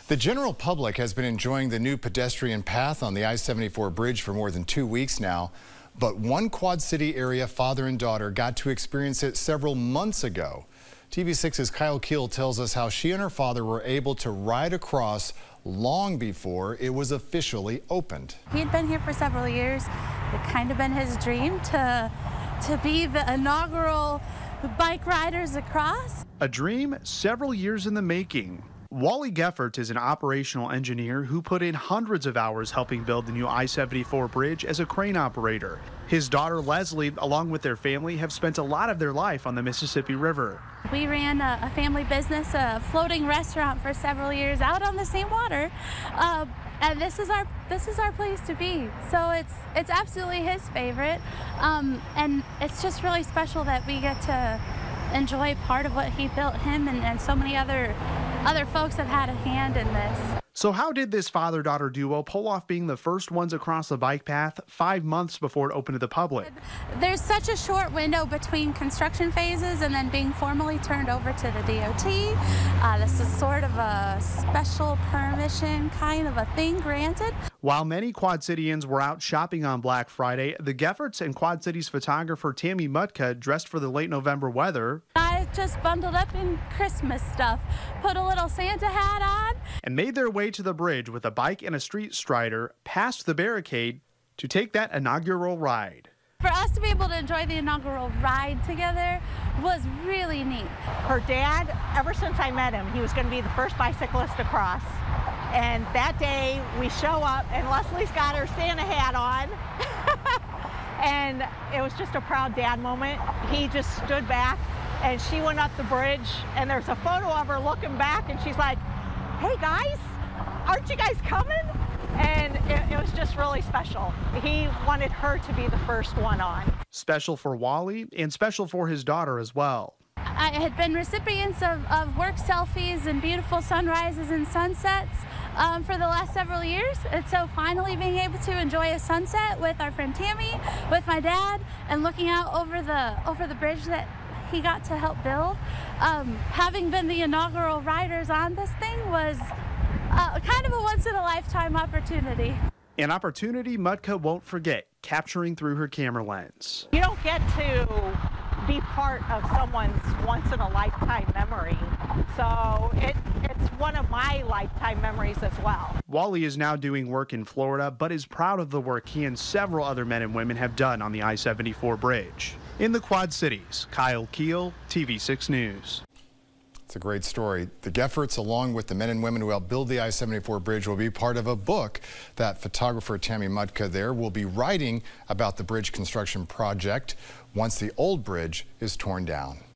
The general public has been enjoying the new pedestrian path on the I-74 bridge for more than 2 weeks now. But one Quad City area father and daughter got to experience it several months ago. TV6's Kyle Keel tells us how she and her father were able to ride across long before it was officially opened. He'd been here for several years. It kind of been his dream to be the inaugural bike riders across. A dream several years in the making. Wally Geffert is an operational engineer who put in hundreds of hours helping build the new I-74 bridge as a crane operator. His daughter Leslie, along with their family, have spent a lot of their life on the Mississippi River. We ran a family business, a floating restaurant for several years out on the same water. And this is our place to be. So it's absolutely his favorite. And it's just really special that we get to enjoy part of what he built. Him and so many other folks have had a hand in this. So how did this father-daughter duo pull off being the first ones across the bike path 5 months before it opened to the public? There's such a short window between construction phases and then being formally turned over to the DOT. This is sort of a special permission kind of a thing granted. While many Quad Cityans were out shopping on Black Friday, the Gefferts and Quad Cities photographer Tammy Mutka dressed for the late November weather. I just bundled up in Christmas stuff, put a little Santa hat on, and made their way to the bridge with a bike and a street strider past the barricade to take that inaugural ride. For us to be able to enjoy the inaugural ride together was really neat. Her dad, ever since I met him, he was going to be the first bicyclist across. And that day we show up and Leslie's got her Santa hat on. And it was just a proud dad moment. He just stood back and she went up the bridge and there's a photo of her looking back and she's like, "Hey guys, aren't you guys coming?" And it was just really special. He wanted her to be the first one on. Special for Wally and special for his daughter as well. I had been recipients of work selfies and beautiful sunrises and sunsets for the last several years. And so finally being able to enjoy a sunset with our friend Tammy, with my dad, and looking out over the bridge that he got to help build. Having been the inaugural riders on this thing was kind of a once-in-a-lifetime opportunity. An opportunity Mutka won't forget, capturing through her camera lens. You don't get to be part of someone's once-in-a-lifetime memory, so it's one of my lifetime memories as well. Wally is now doing work in Florida, but is proud of the work he and several other men and women have done on the I-74 bridge. In the Quad Cities, Kyle Keel, TV6 News. It's a great story. The Gefferts, along with the men and women who helped build the I-74 bridge, will be part of a book that photographer Tammy Mutka there will be writing about the bridge construction project once the old bridge is torn down.